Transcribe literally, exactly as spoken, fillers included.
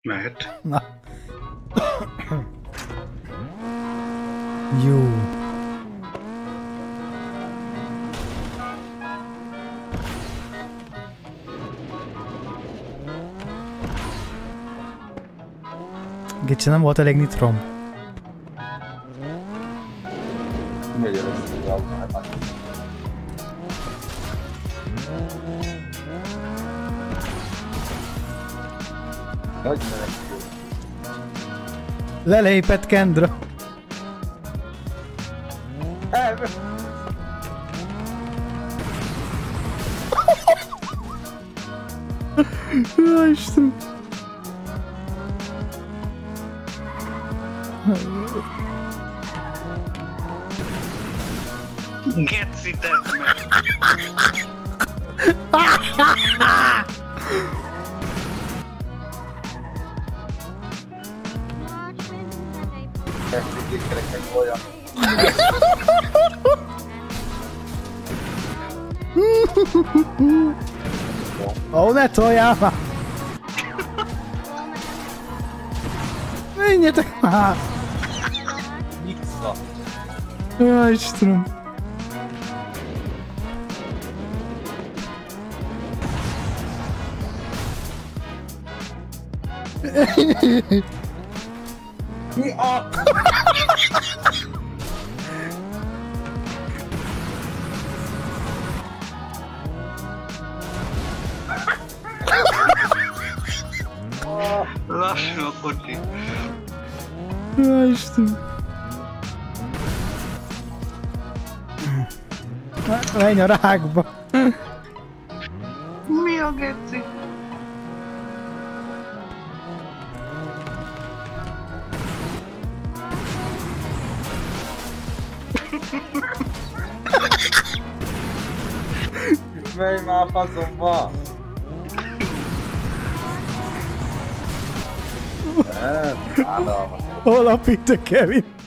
Mehet. Na. Jó. Gicsi, nem volt elég nitrom. Miért jössz az autómat? Nagy menekül. Lelépett Kendra. Elme! Ja, Isten. Geci, tedd meg! Megkékkelek meg olyan. Ó, ne toljál már! Menjetek már! Nyitva. Ja, Istenem! Mi a... Lassú a kocsi. Ja, Istenem! Menj a rákba! Mi a geci? Menj már a faszomba! Nem, állalmas. Hol a Peter Kevin?